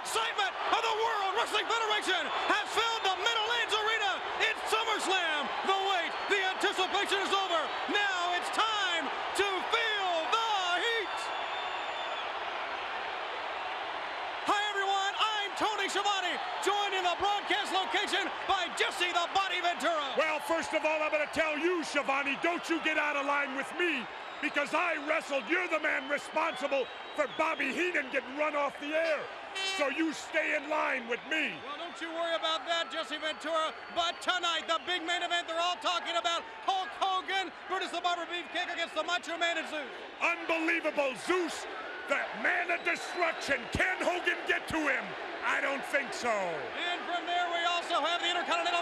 excitement of the World Wrestling Federation has filled the Meadowlands Arena. It's SummerSlam. The wait, the anticipation is over. Now it's time to feel the heat. Hi everyone, I'm Tony Schiavone, joined in the broadcast location by Jesse the Body Ventura. Well, first of all, I'm going to tell you, Schiavone, don't you get out of line with me, because I wrestled. You're the man responsible for Bobby Heenan getting run off the air. So you stay in line with me. Well, don't you worry about that, Jesse Ventura. But tonight, the big main event, they're all talking about Hulk Hogan, Brutus the Barber Beefcake against the Macho Man and Zeus. Unbelievable. Zeus, the man of destruction. Can Hogan get to him? I don't think so. And from there, we also have the Intercontinental